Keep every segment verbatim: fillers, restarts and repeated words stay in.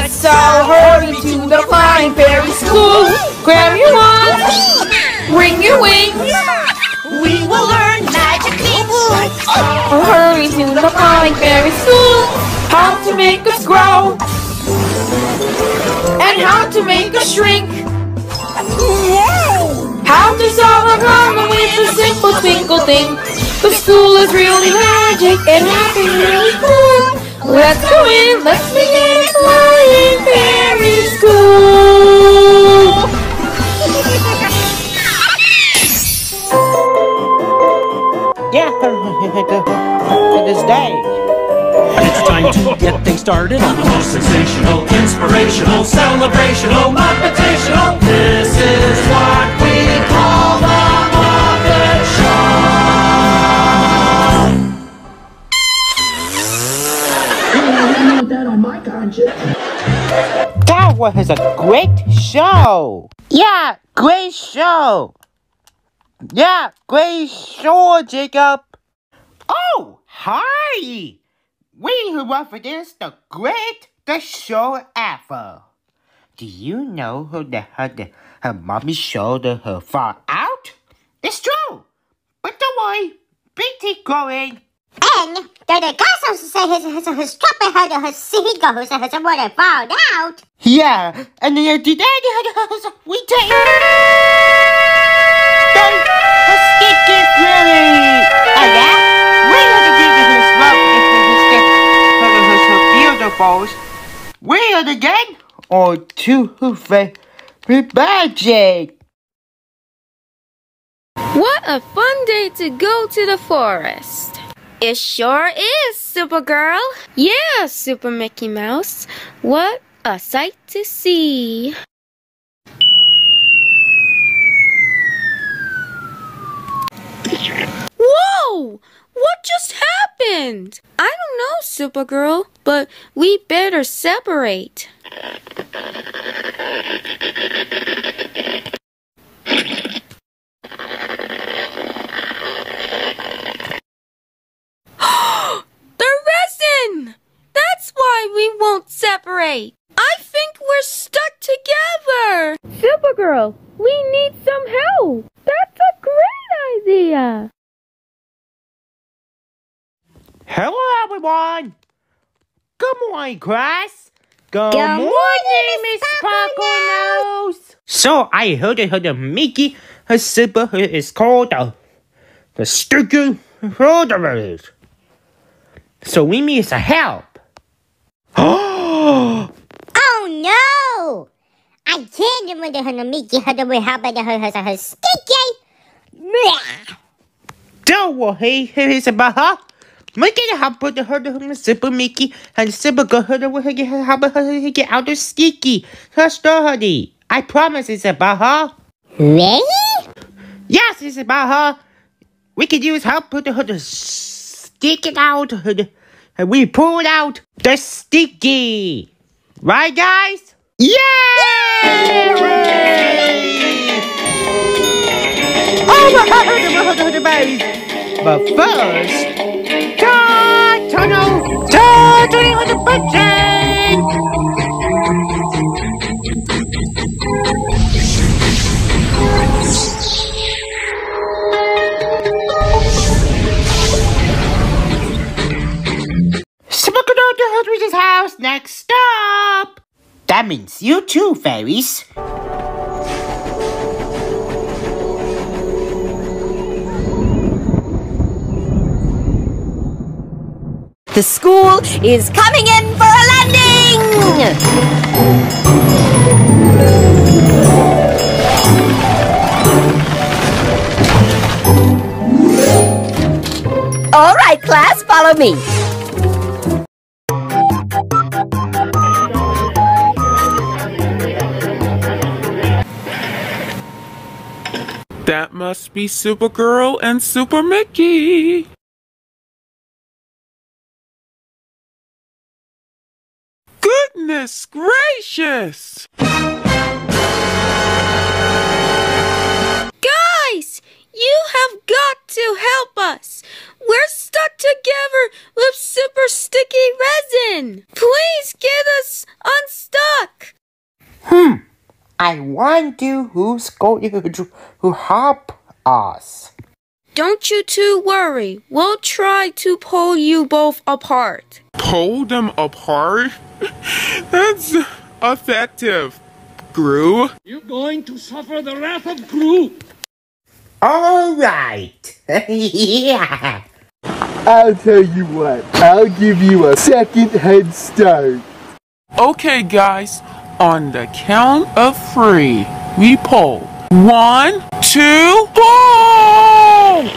Let's all hurry to the Flying Fairy School. Grab your wands, bring your wings. We will learn magic things. Hurry to the Flying Fairy School. How to make us grow and how to make us shrink. How to solve a problem with a simple twinkle thing. The school is really magic and happy, really cool. Let's go in, let's begin Flying Fairy School. Yeah, this day. It's time to get things started on the most sensational, inspirational, celebrational, motivational. This is what we call the Muppet Show. That on my conscience. That was a great show. Yeah, great show. Yeah, great show, Jacob. Oh, hi. We who represent the great the show ever. Do you know who the her, the, her mommy showed her fall out? It's true. But don't worry, we keep going. And the the guy also said his his his trumpet had his seagulls and his water fall out. Yeah, and then the daddy had we take the the stick is really. Oh yeah, we had to give it his smoke if his stick his beautiful. We are again or two who with magic. What a fun day to go to the forest. It sure is, Supergirl. Yeah, Super Mickey Mouse. What a sight to see. Whoa! What just happened? I don't know, Supergirl, but we better separate. That's why we won't separate. I think we're stuck together. Supergirl, we need some help. That's a great idea. Hello, everyone. Good morning, class. Good, Good morning, morning, Miss Miss Sparklenose. So I heard that her Mickey, her super is called the the Sticky Rollers. So we need some help. Oh no! I can't remember her Mickey had to help her her her sticky. Don't worry, it's about her. We can help her to her the Super Mickey and Super Girl her to help her get out of sticky. Her story. I promise it's about her. Really? Yes, it's about her. We can use help her to her to stick it out. And we pull out the sticky. Right, guys? Yay! Oh my God! But first, ta tunnel, ta tunnel with the budget. Supergirl to Hildred's house. Next stop. That means you too, fairies. The school is coming in for a landing! All right, class, follow me. That must be Supergirl and Super Mickey. Goodness gracious! Guys, you have got to help us. We're stuck together with super sticky resin. Please get us unstuck. I wonder who's going to, to help us. Don't you two worry. We'll try to pull you both apart. Pull them apart? That's effective, Gru. You're going to suffer the wrath of Gru. All right. Yeah. I'll tell you what, I'll give you a second head start. Okay, guys, on the count of three, we pull. One, two, pull!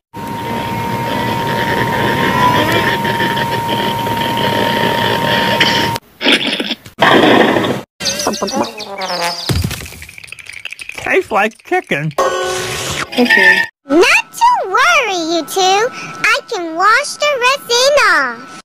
Tastes like chicken. Okay. Not to worry, you two. I can wash the resin off.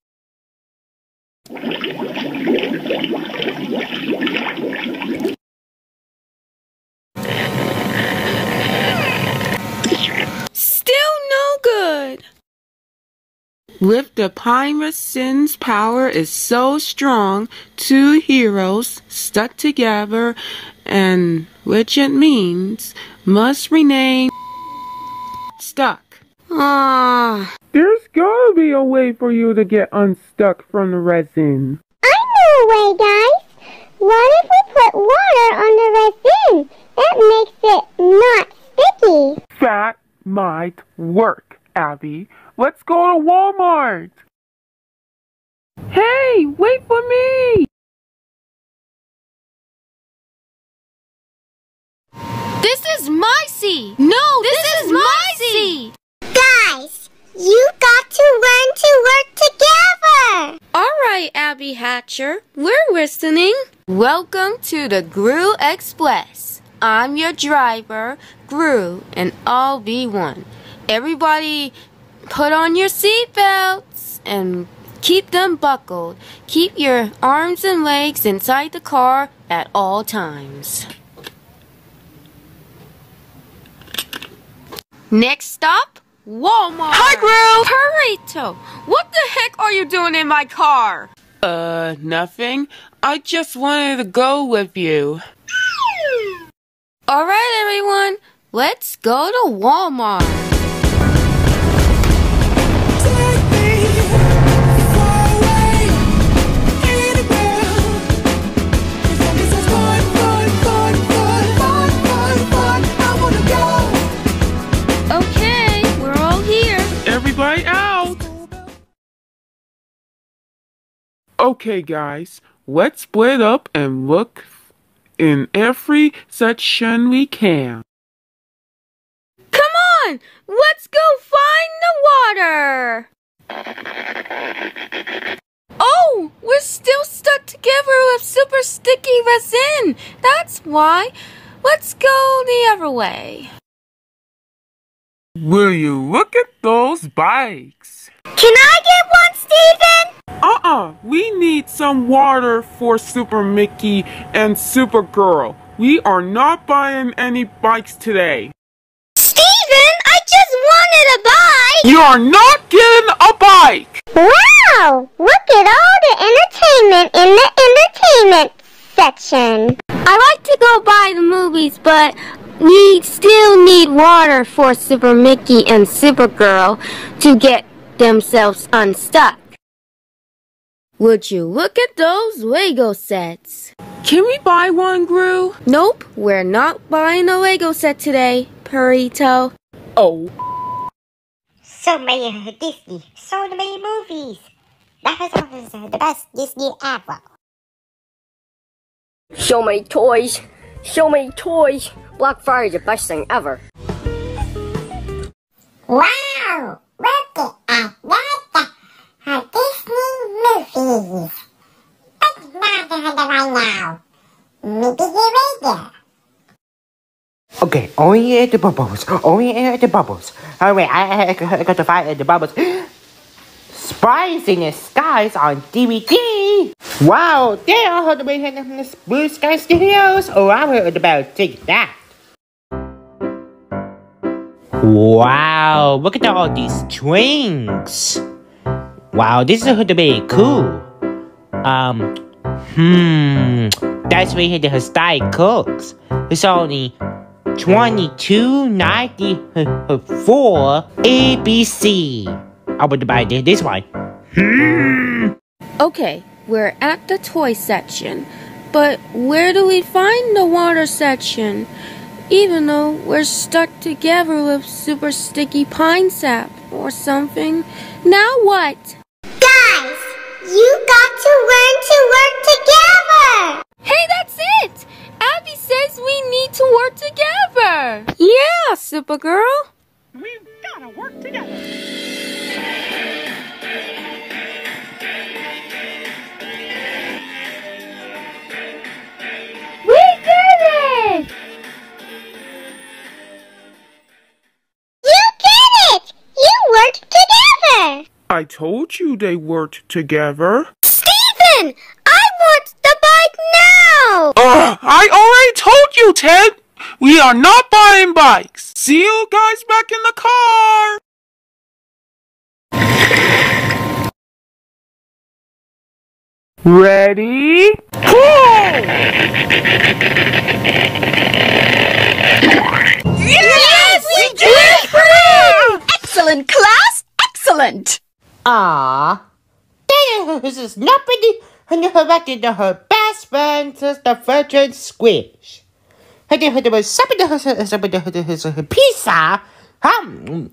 Still no good. With the pyrocin's power is so strong, two heroes stuck together, and which it means must remain stuck. Ah. There's gotta be a way for you to get unstuck from the resin. I know a way, guys. What if we put water on the resin? That makes it not sticky. That might work, Abby. Let's go to Walmart. Hey, wait for me! This is my seed! No, this, this is, is my seed! Guys, you got to learn to work together. Alright, Abby Hatcher, we're listening. Welcome to the Gru Express. I'm your driver, Gru, and I'll be one. Everybody, put on your seatbelts and keep them buckled. Keep your arms and legs inside the car at all times. Next stop, Walmart. Hi, Gru! Purito, what the heck are you doing in my car? Uh, nothing. I just wanted to go with you. Alright, everyone, let's go to Walmart. Okay, we're all here. Everybody out! Okay, guys, let's split up and look in every section we can. Come on, let's go find the water. Oh, we're still stuck together with super sticky resin. That's why. Let's go the other way. Will you look at those bikes? Can I get one, Steven? Uh-uh, we need some water for Super Mickey and Supergirl. We are not buying any bikes today. Steven, I just wanted a bike. You are not getting a bike! Wow, look at all the entertainment in the entertainment section. I like to go by the movies, but we still need water for Super Mickey and Supergirl to get themselves unstuck. Would you look at those Lego sets? Can we buy one, Gru? Nope, we're not buying a Lego set today, Purito. Oh. So many Disney, so many movies. That was the best Disney ever. So many toys, so many toys. Black Friday is the best thing ever. Wow, look at that. Uh, Disney movies. But not right now. Maybe later. Okay, only at the bubbles. Only at the bubbles. Oh wait, I, I, I got to find the bubbles. Spies in the Skies on D V D. Wow, they are all the way in the Blue Sky Studios. Oh, I heard about take that. Wow, look at all these drinks. Wow, this is going to be cool. Um, hmm. That's why the style cooks. It's only twenty-two ninety-four A B C. I would buy this one. Hmm. Okay, we're at the toy section, but where do we find the water section? Even though we're stuck together with super sticky pine sap or something. Now what? Guys, you got to learn to work together! Hey, that's it! Abby says we need to work together! Yeah, Supergirl! We've gotta work together. We did it! You did it! You worked together! I told you they worked together. Stephen! I want the bike now! Ugh, I already told you, Ted! We are not buying bikes! See you guys back in the car! Ready? Go! Yes, we did it! Excellent, class! Excellent! Aww. This is nobody and her back into her best friend sister Virgin Squish. I did her was something to her something to her pizza. Um.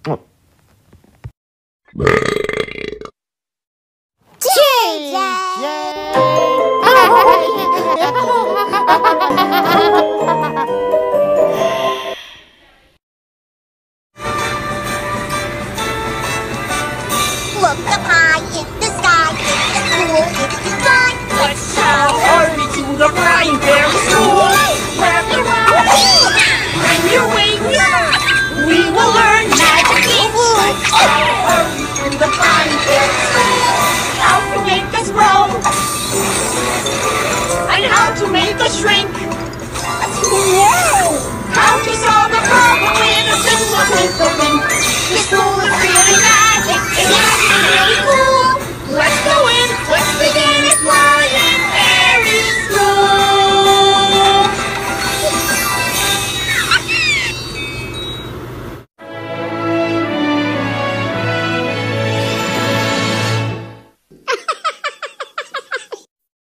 J J!